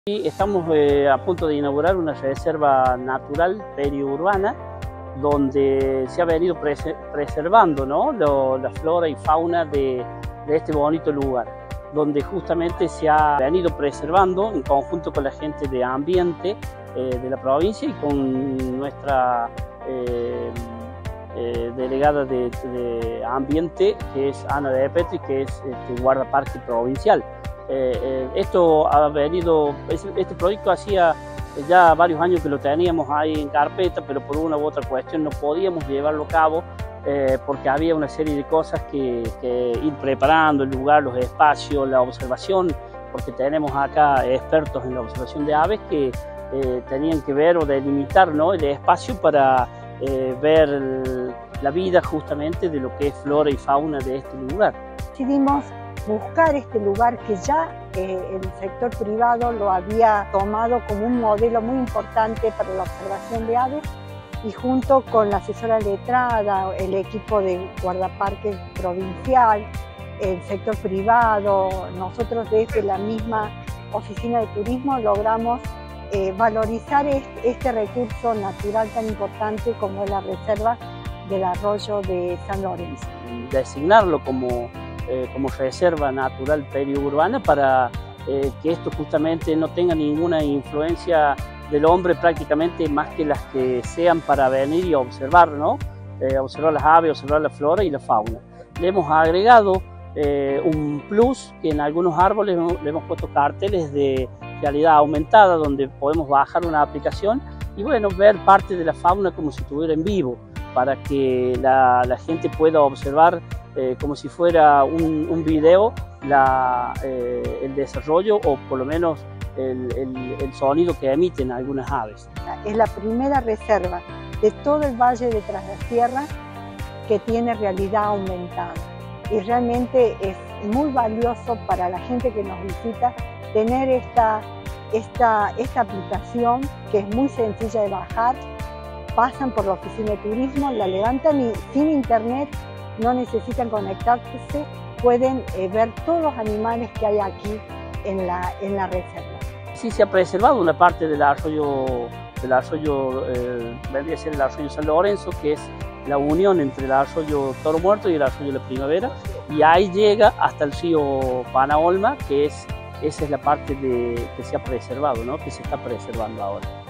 Y estamos a punto de inaugurar una reserva natural periurbana donde se ha venido preservando, ¿no?, la flora y fauna de este bonito lugar, donde justamente se ha venido preservando en conjunto con la gente de ambiente de la provincia y con nuestra delegada de ambiente, que es Ana de Petri, que es guardaparque provincial. Este proyecto hacía ya varios años que lo teníamos ahí en carpeta, pero por una u otra cuestión no podíamos llevarlo a cabo porque había una serie de cosas que ir preparando, el lugar, los espacios, la observación, porque tenemos acá expertos en la observación de aves que tenían que ver o delimitar, ¿no?, el espacio para ver la vida justamente de lo que es flora y fauna de este lugar. Decidimos buscar este lugar que ya el sector privado lo había tomado como un modelo muy importante para la observación de aves, y junto con la asesora letrada, el equipo de guardaparques provincial, el sector privado, nosotros desde la misma oficina de turismo logramos valorizar este recurso natural tan importante como es la reserva del arroyo de San Lorenzo. Designarlo como reserva natural periurbana para que esto justamente no tenga ninguna influencia del hombre prácticamente, más que las que sean para venir y observar, ¿no? Observar las aves, observar la flora y la fauna. Le hemos agregado un plus, que en algunos árboles le hemos puesto carteles de realidad aumentada donde podemos bajar una aplicación y bueno, ver parte de la fauna como si estuviera en vivo, para que la gente pueda observar como si fuera un video el desarrollo o por lo menos el sonido que emiten algunas aves. Es la primera reserva de todo el Valle de Tras las Sierras que tiene realidad aumentada, y realmente es muy valioso para la gente que nos visita tener esta aplicación, que es muy sencilla de bajar. Pasan por la oficina de turismo, la levantan y sin internet, no necesitan conectarse, pueden ver todos los animales que hay aquí en la reserva. Sí, se ha preservado una parte del arroyo, vendría a ser el arroyo San Lorenzo, que es la unión entre el arroyo Toro Muerto y el arroyo La Primavera, y ahí llega hasta el río Panaolma, que esa es la parte que se ha preservado, ¿no?, que se está preservando ahora.